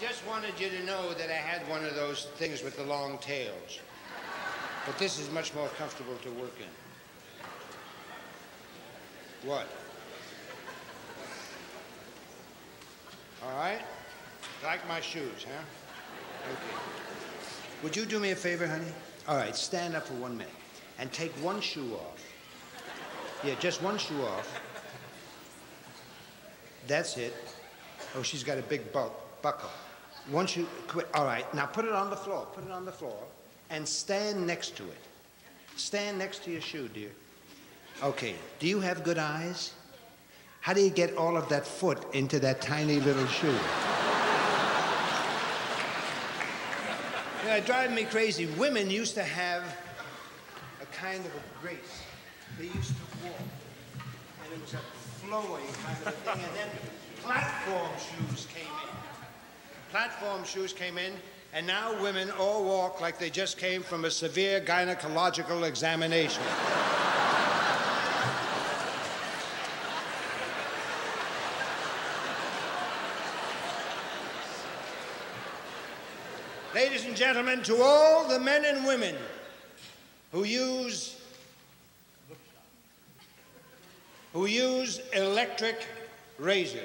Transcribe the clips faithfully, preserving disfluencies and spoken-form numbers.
just wanted you to know that I had one of those things with the long tails. But this is much more comfortable to work in. What? All right? Like my shoes, huh? Okay. Would you do me a favor, honey? All right, stand up for one minute and take one shoe off. Yeah, just one shoe off. That's it. Oh, she's got a big bu buckle. One shoe, quit. All right, now put it on the floor. Put it on the floor and stand next to it. Stand next to your shoe, dear. Okay, do you have good eyes? How do you get all of that foot into that tiny little shoe? You know, it drives me crazy. Women used to have a kind of a grace. They used to walk, and it was a flowing kind of a thing, and then platform shoes came in. Platform shoes came in, and now women all walk like they just came from a severe gynecological examination. Ladies and gentlemen, to all the men and women who use who use electric razors.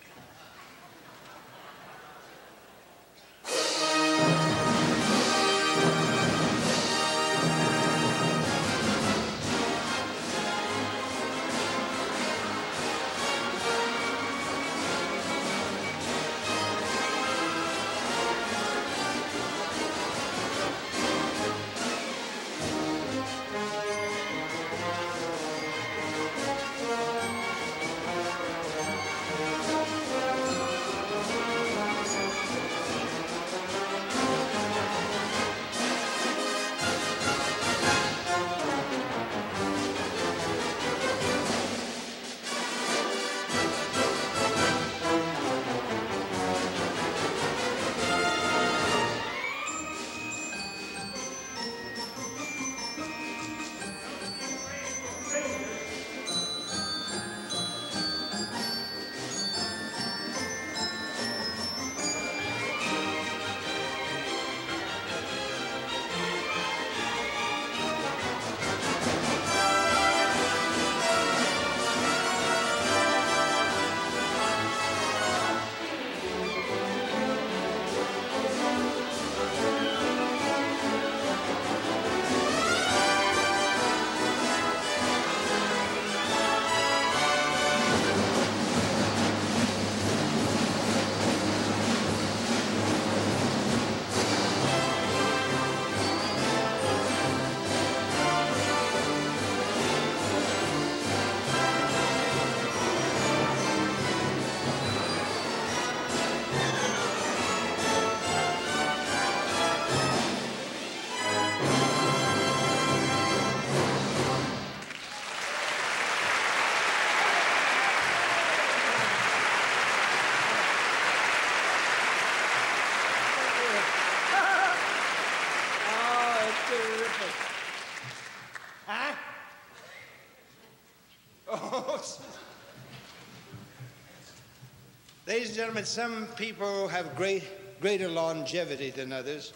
Ladies and gentlemen, some people have great, greater longevity than others.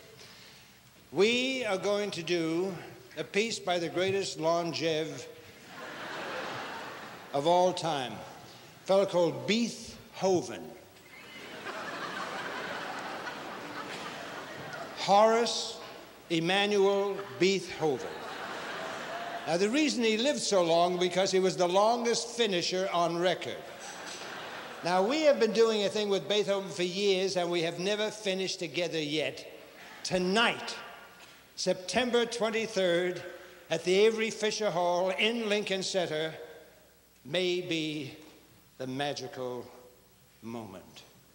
We are going to do a piece by the greatest longev of all time, a fellow called Beethoven. Horace Emanuel Beethoven. Now, the reason he lived so long because he was the longest finisher on record. Now, we have been doing a thing with Beethoven for years, and we have never finished together yet. Tonight, September twenty-third, at the Avery Fisher Hall in Lincoln Center, may be the magical moment.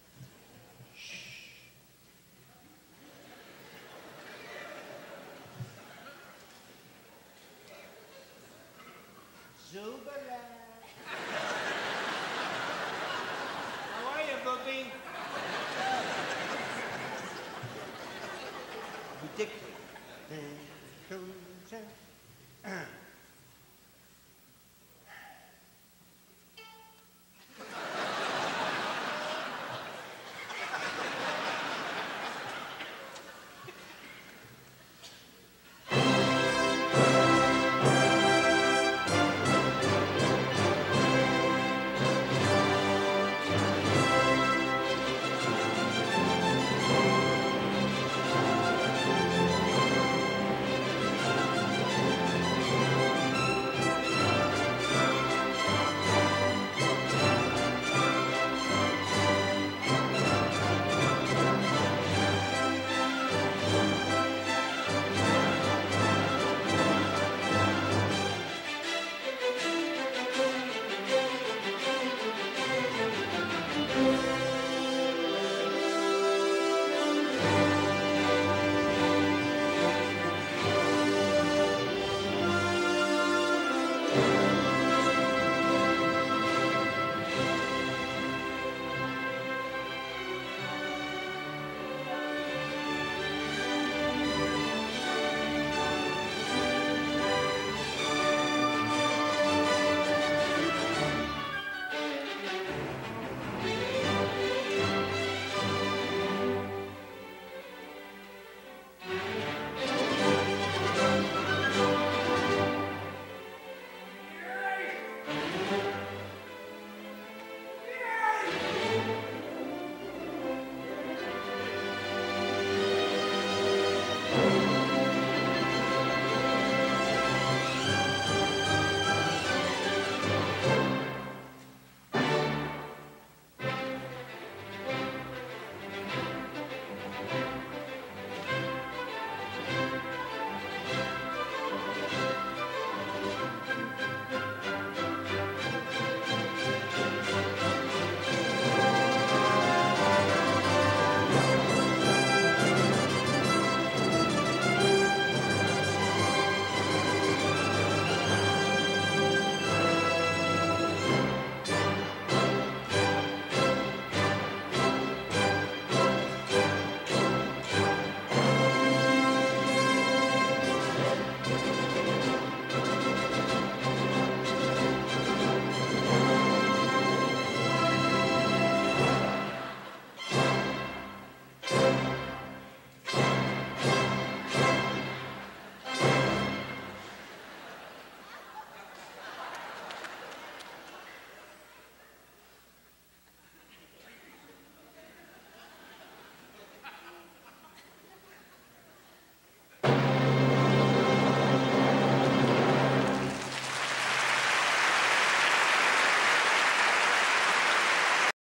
Zubala. How are you, Booby? Ridiculous.